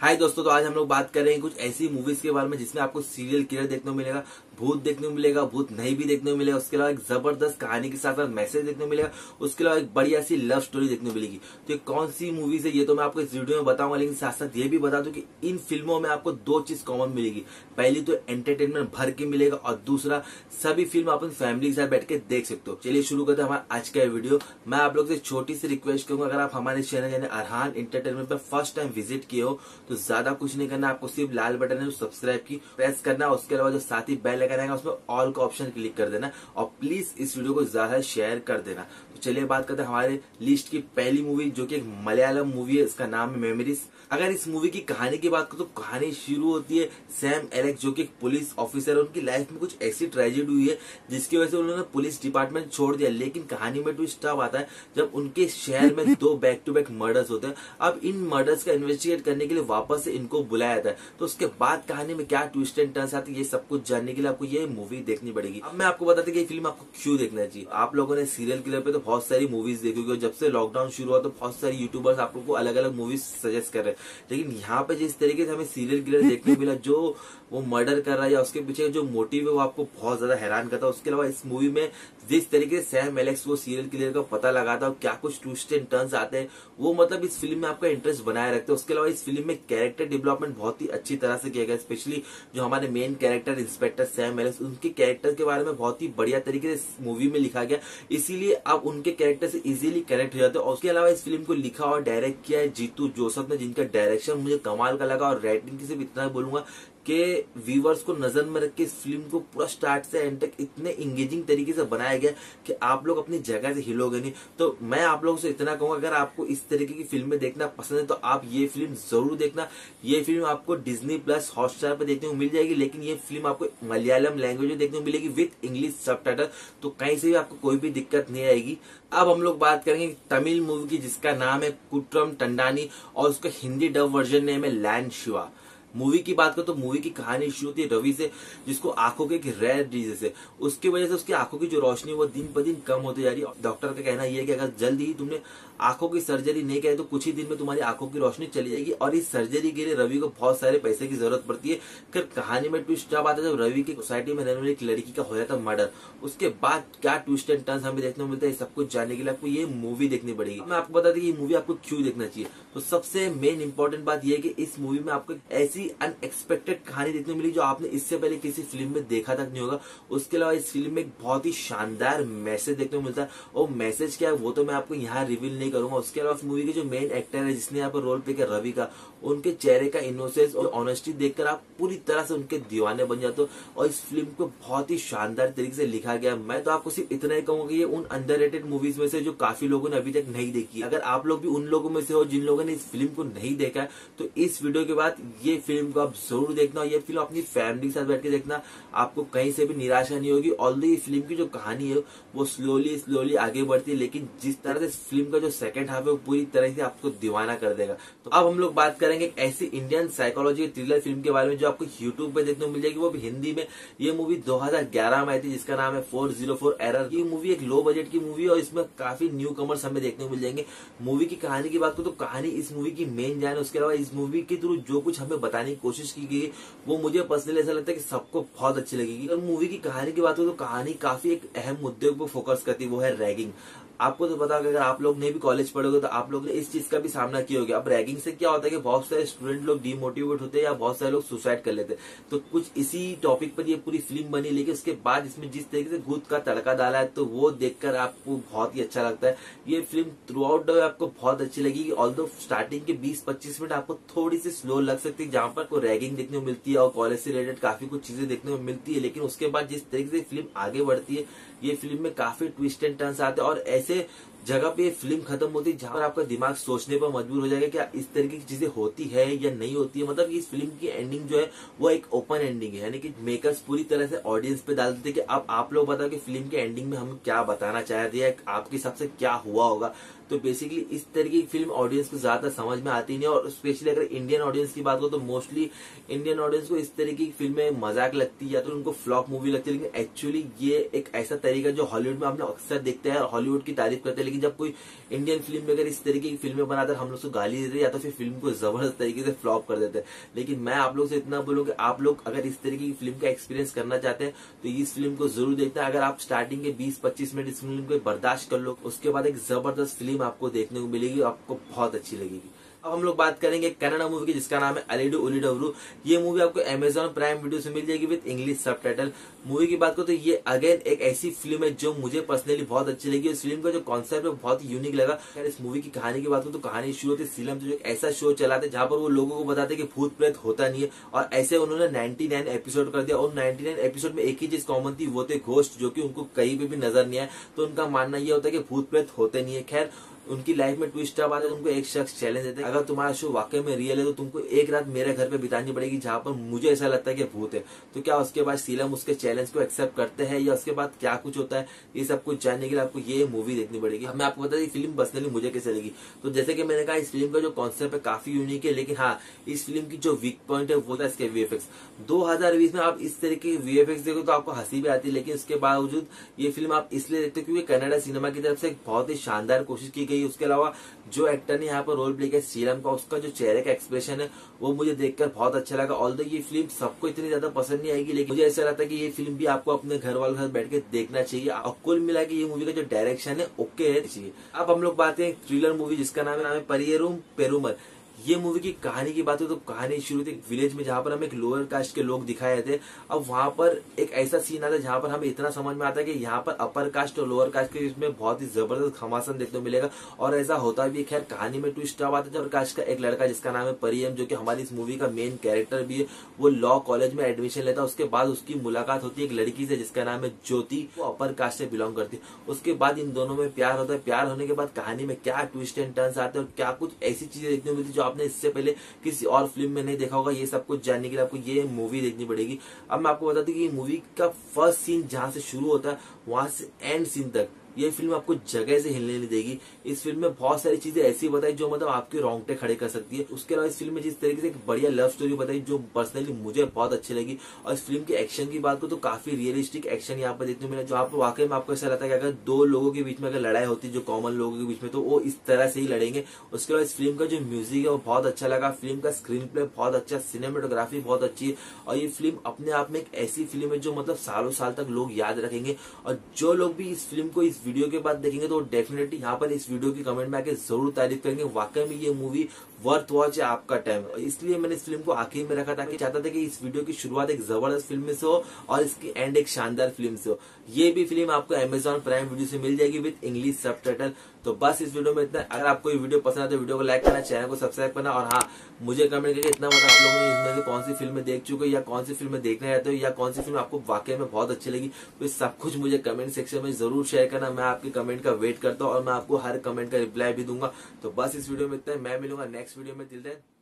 हाय दोस्तों, तो आज हम लोग बात कर रहे हैं कुछ ऐसी मूवीज के बारे में जिसमें आपको सीरियल किलर देखने को मिलेगा, भूत देखने को मिलेगा, भूत नहीं भी देखने को मिलेगा, उसके अलावा एक जबरदस्त कहानी के साथ साथ मैसेज देखने को मिलेगा, उसके अलावा एक बढ़िया सी लव स्टोरी देखने को मिलेगी। तो ये कौन सी मूवीज है ये तो मैं आपको इस वीडियो में बताऊंगा, लेकिन साथ साथ ये भी बता दूं कि इन फिल्मों में आपको दो चीज कॉमन मिलेगी। पहली तो एंटरटेनमेंट भर के मिलेगा और दूसरा सभी फिल्म आप फैमिली के साथ बैठ के देख सकते हो। चलिए शुरू करते हैं हमारा आज का वीडियो। मैं आप लोग से छोटी सी रिक्वेस्ट करूंगा, अगर आप हमारे चैनल यानी अरहान एंटरटेनमेंट पर फर्स्ट टाइम विजिट किए हो तो ज्यादा कुछ नहीं करना, आपको सिर्फ लाल बटन है सब्सक्राइब की प्रेस करना, उसके अलावा जो साथ ही बेल आइकन आएगा उसमें ऑल का ऑप्शन क्लिक कर देना और प्लीज इस वीडियो को ज्यादा शेयर कर देना। तो चलिए बात करते हैं हमारे लिस्ट की पहली मूवी, जो कि एक मलयालम मूवी है, इसका नाम है मेमोरीज। अगर इस मूवी की कहानी की बात करो तो कहानी शुरू होती है सैम एलेक्स, जो कि एक पुलिस ऑफिसर है। उनकी लाइफ में कुछ ऐसी ट्रेजेडी हुई है जिसकी वजह से उन्होंने पुलिस डिपार्टमेंट छोड़ दिया, लेकिन कहानी में ट्विस्ट तब आता है जब उनके शहर में दो बैक टू बैक मर्डर्स होते हैं। अब इन मर्डर्स का इन्वेस्टिगेट करने के लिए वापस से इनको बुलाया जाता है, तो उसके बाद कहानी में क्या ट्विस्ट एंड टर्न्स आते हैं ये सब कुछ जानने के लिए आपको ये मूवी देखनी पड़ेगी। अब मैं आपको बताता हूं कि ये फिल्म आपको क्यों देखना चाहिए। आप लोगों ने सीरियल किलर पे तो बहुत सारी मूवीज देखी होगी, जब से लॉकडाउन शुरू हुआ तो बहुत सारी यूट्यूबर्स आप लोगों को अलग अलग मूवीज सजेस्ट कर रहे हैं, लेकिन यहाँ पे जिस तरीके से हमें सीरियल किलर देखने को मिला, जो वो मर्डर कर रहा है या उसके पीछे जो मोटिव है वो आपको बहुत ज्यादा हैरान करता है। उसके अलावा इस मूवी में जिस तरीके से सैम एलेक्स वो सीरियल किलर का पता लगाता है और क्या कुछ ट्विस्ट एंड टर्न्स आते हैं, वो मतलब इस फिल्म में आपका इंटरेस्ट बनाए रखते हैं। उसके अलावा इस फिल्म में कैरेक्टर डेवलपमेंट बहुत ही अच्छी तरह से किया गया, स्पेशली जो हमारे main character inspector Sam Alex, उनके कैरेक्टर के बारे में बहुत ही बढ़िया तरीके से मूवी में लिखा गया, इसीलिए आप उनके कैरेक्टर से इजीली कनेक्ट हो जाते हो। उसके अलावा इस फिल्म को लिखा और डायरेक्ट किया है जीतू जोसेफ ने, जिनका डायरेक्शन मुझे कमाल का लगा। और राइटिंग की सिर्फ इतना बोलूंगा कि व्यूवर्स को नजर में रख के इस फिल्म को पूरा स्टार्ट से एंड तक इतने इंगेजिंग तरीके से बनाया गया कि आप लोग अपनी जगह से हिलोगे नहीं। तो मैं आप लोगों से इतना कहूंगा, अगर आपको इस तरीके की फिल्में देखना पसंद है तो आप ये फिल्म जरूर देखना। ये फिल्म आपको डिज्नी प्लस हॉटस्टार पर देखने को मिल जाएगी, लेकिन ये फिल्म आपको मलयालम लैंग्वेज में देखने को मिलेगी विद इंग्लिश सबटाइटल, तो कहीं से भी आपको कोई भी दिक्कत नहीं आएगी। अब हम लोग बात करेंगे तमिल मूवी की, जिसका नाम है कुट्रम टंडानी और उसका हिंदी डब वर्जन नेम है लैंड शिवा। मूवी की बात करो तो मूवी की कहानी शुरू होती है रवि से, जिसको आंखों के रेयर डिजीज है। उसकी वजह से उसकी आंखों की जो रोशनी वो दिन ब दिन कम होती जा रही है। डॉक्टर का कहना यह है कि अगर जल्दी ही तुमने आंखों की सर्जरी नहीं की तो कुछ ही दिन में तुम्हारी आंखों की रोशनी चली जाएगी। और इस सर्जरी के लिए रवि को बहुत सारे पैसे की जरूरत पड़ती है। फिर कहानी में ट्विस्ट जब आता है जब रवि की सोसाइटी में रहने वाली एक लड़की का हो जाता है मर्डर, उसके बाद क्या ट्विस्ट एंड टर्न्स हमें देखने को मिलता है, सब कुछ जानने के लिए आपको ये मूवी देखनी पड़ेगी। मैं आपको बता दें कि ये मूवी आपको क्यों देखना चाहिए। तो सबसे मेन इंपॉर्टेंट बात यह है कि इस मूवी में आपको ऐसी अनएक्सपेक्टेड कहानी देखने को मिली जो आपने इससे पहले किसी फिल्म में देखा तक नहीं होगा। उसके अलावा इस फिल्म में एक बहुत ही शानदार मैसेज देखने को मिलता है, और मैसेज क्या है वो तो मैं आपको यहाँ रिवील नहीं करूंगा। उसके अलावा मूवी के जो मेन एक्टर है जिसने यहाँ पर रोल प्ले किया रवि का, उनके चेहरे का इनोसेंस और ऑनेस्टी देखकर आप पूरी तरह से उनके दीवाने बन जाते हो। और इस फिल्म को बहुत ही शानदार तरीके से लिखा गया। मैं तो आपको सिर्फ इतना ही कहूंगा कि ये उन अंडररेटेड मूवीज में से जो काफी लोगों ने अभी तक नहीं देखी। अगर आप लोग भी उन लोगों में से हो जिन लोगों ने इस फिल्म को नहीं देखा है तो इस वीडियो के बाद ये फिल्म को आप जरूर देखना। ये फिल्म अपनी फैमिली के साथ बैठ के देखना, आपको कहीं से भी निराशा नहीं होगी। ऑल्दो ये फिल्म की जो कहानी है वो स्लोली आगे बढ़ती है, लेकिन जिस तरह से इस फिल्म का जो सेकंड हाफ है वो पूरी तरह से आपको दीवाना कर देगा। तो अब हम लोग बात करेंगे एक ऐसी इंडियन साइकोलॉजी थ्रिलर फिल्म के बारे में जो आपको यूट्यूब पे देखने को मिल जाएगी, वो भी हिंदी में। ये मूवी 2011 में आई थी, जिसका नाम है 404 एरर। ये मूवी एक लो बजट की मूवी है और इसमें काफी न्यू कमर्स हमें देखने को मिल जाएंगे। मूवी की कहानी की बात करो तो कहानी इस मूवी की मेन जान है। उसके अलावा इस मूवी के थ्रू जो कुछ हमें बताने की कोशिश की गई वो मुझे पर्सनली ऐसा लगता है कि सबको बहुत अच्छी लगेगी। और मूवी की कहानी की बात करो तो कहानी काफी एक अहम मुद्दे पर फोकस करती है, वो है रैगिंग। आपको तो पता होगा, अगर आप लोग ने भी कॉलेज पढ़ोगे तो आप लोग ने इस चीज का भी सामना किया होगा। अब रैगिंग से क्या होता है कि बहुत सारे स्टूडेंट लोग डिमोटिवेट होते हैं या बहुत सारे लोग सुसाइड कर लेते हैं। तो कुछ इसी टॉपिक पर ये पूरी फिल्म बनी, लेकिन उसके बाद इसमें जिस तरीके से भूत का तड़का डाला है तो वो देखकर आपको बहुत ही अच्छा लगता है। ये film throughout the way आपको बहुत अच्छी लगेगी। ऑल्दो स्टार्टिंग के 20-25 मिनट आपको थोड़ी सी स्लो लग सकती है, जहां पर को रैगिंग देखने को मिलती है और कॉलेज से रिलेटेड काफी कुछ चीजें देखने को मिलती है, लेकिन उसके बाद जिस तरीके से फिल्म आगे बढ़ती है ये फिल्म में काफी ट्विस्ट एंड टर्न्स आते हैं और ऐसे जगह पे फिल्म खत्म होती है जहां पर आपका दिमाग सोचने पर मजबूर हो जाएगा क्या इस तरीके की चीजें होती है या नहीं होती है। मतलब इस फिल्म की एंडिंग जो है वो एक ओपन एंडिंग है, यानी कि मेकर्स पूरी तरह से ऑडियंस पे डाल देते कि अब आप लोग बताओ कि फिल्म के एंडिंग में हम क्या बताना चाहते हैं, आपके हिसाब से क्या हुआ होगा। तो बेसिकली इस तरीके की फिल्म ऑडियंस को ज्यादा समझ में आती नहीं, और स्पेशली अगर इंडियन ऑडियंस की बात हो तो मोस्टली इंडियन ऑडियंस को इस तरीके की फिल्में मजाक लगती है या तो उनको फ्लॉप मूवी लगती है। लेकिन एक्चुअली ये एक ऐसा तरीका जो हॉलीवुड में हम लोग अक्सर देखते हैं, हॉलीवुड की तारीफ करते हैं, लेकिन जब कोई इंडियन फिल्म अगर इस तरीके की फिल्में बनाता है हम लोग को गाली देते या तो फिर फिल्म को जबरदस्त तरीके से फ्लॉप कर देते हैं। लेकिन मैं आप लोग से इतना बोलूँ कि आप लोग अगर इस तरीके की फिल्म का एक्सपीरियंस करना चाहते हैं तो इस फिल्म को जरूर देखना है। अगर आप स्टार्टिंग के 20-25 मिनट इस फिल्म को बर्दाश्त कर लो, उसके बाद एक जबरदस्त फिल्म आपको देखने को मिलेगी, आपको बहुत अच्छी लगेगी। अब हम लोग बात करेंगे कन्नड़ा मूवी की जिसका नाम है अलीडू ओलीडवरू। ये मूवी आपको अमेजॉन प्राइम वीडियो से मिल जाएगी विद इंग्लिश सबटाइटल। मूवी की बात करो तो ये अगेन एक ऐसी फिल्म है जो मुझे पर्सनली बहुत अच्छी लगी। इस फिल्म का जो कॉन्सेप्ट है बहुत ही यूनिक लगा। अगर इस मूवी की कहानी की बात करो तो कहानी शुरू होती है सीलम से, जो एक ऐसा शो चलाते जहां पर वो लोगों को बताते कि भूत प्रेत होता नहीं है, और ऐसे उन्होंने 99 एपिसोड कर दिया। और 99 एपिसोड में एक ही चीज कॉमन थी, वो थे घोस्ट, जो कि उनको कहीं पे भी नजर नहीं आया। तो उनका मानना यह होता है कि भूत प्रेत होते नहीं है। खैर उनकी लाइफ में ट्विस्ट अब आता है, उनको एक शख्स चैलेंज देते हैं, अगर तुम्हारा शो वाकई में रियल है तो तुमको एक रात मेरे घर पे बितानी पड़ेगी जहां पर मुझे ऐसा लगता है कि भूत है। तो क्या उसके बाद सीलम उसके चैलेंज को एक्सेप्ट करते हैं या उसके बाद क्या कुछ होता है, ये सब कुछ जानने के लिए आपको ये मूवी देखनी पड़ेगी। मैं आपको बता दी फिल्म पर्सनली मुझे कैसे लगी। तो जैसे कि मैंने कहा इस फिल्म का जो कॉन्सेप्ट है काफी यूनिक है, लेकिन हाँ इस फिल्म की जो वीक पॉइंट है वो था इसके वीएफएक्स। 2020 में आप इस तरीके की वीएफएक्स देखो तो आपको हंसी भी आती है, लेकिन इसके बावजूद ये फिल्म आप इसलिए देखते हो क्योंकि कन्नड़ा सिनेमा की तरफ से एक बहुत ही शानदार कोशिश की गई। उसके अलावा जो एक्टर ने यहाँ पर रोल प्ले किया सीरम का, उसका जो चेहरे का एक्सप्रेशन है वो मुझे देखकर बहुत अच्छा लगा। ऑल्दो ये फिल्म सबको इतनी ज्यादा पसंद नहीं आएगी, लेकिन मुझे ऐसा लगता है कि ये फिल्म भी आपको अपने घर वालों के साथ बैठ के देखना चाहिए। और कुल मिला के ये मूवी का जो डायरेक्शन है ओके है चाहिए। अब हम लोग बात करें थ्रिलर मूवी जिसका नाम है परियरूम पेरुमल। ये मूवी की कहानी की बात हो तो कहानी शुरू थी एक विलेज में जहां पर हमें एक लोअर कास्ट के लोग दिखाए थे। अब वहां पर एक ऐसा सीन आता है जहां पर हमें इतना समझ में आता है कि यहाँ पर अपर कास्ट और लोअर कास्ट के बीच में बहुत ही जबरदस्त घमासान देखने को मिलेगा, और ऐसा होता भी। खैर कहानी में ट्विस्ट अब आता है अपर कास्ट का एक लड़का जिसका नाम है परियम, जो कि हमारी इस मूवी का मेन कैरेक्टर भी है। वो लॉ कॉलेज में एडमिशन लेता है, उसके बाद उसकी मुलाकात होती है एक लड़की से जिसका नाम है ज्योति, वो अपर कास्ट से बिलोंग करती है। उसके बाद इन दोनों में प्यार होता है। प्यार होने के बाद कहानी में क्या ट्विस्ट एंड टर्न्स आते हैं और क्या कुछ ऐसी चीजें देखने को मिलती है जो आपने इससे पहले किसी और फिल्म में नहीं देखा होगा, ये सब कुछ जानने के लिए आपको ये मूवी देखनी पड़ेगी। अब मैं आपको बता दूं कि ये मूवी का फर्स्ट सीन जहां से शुरू होता है वहां से एंड सीन तक ये फिल्म आपको जगह से हिलने नहीं देगी। इस फिल्म में बहुत सारी चीजें ऐसी बताई जो मतलब आपके रोंगटे खड़े कर सकती है। उसके अलावा इस फिल्म में जिस तरीके से एक बढ़िया लव स्टोरी बताई जो पर्सनली मुझे बहुत अच्छी लगी। और इस फिल्म के एक्शन की बात करो तो काफी रियलिस्टिक एक्शन यहाँ पर देखने को मिला, जो आपको वाकई में आपको ऐसा लगता है कि अगर दो लोगों के बीच में अगर लड़ाई होती है जो कॉमन लोगों के बीच में तो वो इस तरह से ही लड़ेंगे। उसके बाद इस फिल्म का जो म्यूजिक है वो बहुत अच्छा लगा। फिल्म का स्क्रीन प्ले बहुत अच्छा, सिनेमेटोग्राफी बहुत अच्छी है, और ये फिल्म अपने आप में एक ऐसी फिल्म है जो मतलब सालों साल तक लोग याद रखेंगे। और जो लोग भी इस फिल्म को इस वीडियो के बाद देखेंगे तो डेफिनेटली यहाँ पर इस वीडियो की कमेंट में आके जरूर तारीफ करेंगे। वाकई में ये मूवी वर्थ वॉच है आपका टाइम। इसलिए मैंने इस फिल्म को आखिर में रखा था कि चाहता था कि इस वीडियो की शुरुआत एक जबरदस्त फिल्म से हो और इसकी एंड एक शानदार फिल्म से हो। ये भी फिल्म आपको अमेजॉन प्राइम वीडियो से मिल जाएगी विद इंग्लिश सबटाइटल। तो बस इस वीडियो में इतना। अगर आपको ये वीडियो पसंद है तो वीडियो को लाइक करना, चैनल को सब्सक्राइब करना, और हाँ मुझे कमेंट करके इतना बता आप लोगों ने इसमें से कौन सी फिल्में देख चुके हो या कौन सी फिल्में देखना चाहते हो या कौन सी फिल्म आपको वाकई में बहुत अच्छी लगी। तो सब कुछ मुझे कमेंट सेक्शन में जरूर शेयर करना। मैं आपके कमेंट का वेट करता हूँ और मैं आपको हर कमेंट का रिप्लाई भी दूंगा। तो बस इस वीडियो में इतना। मैं मिलूंगा नेक्स्ट वीडियो में। Till then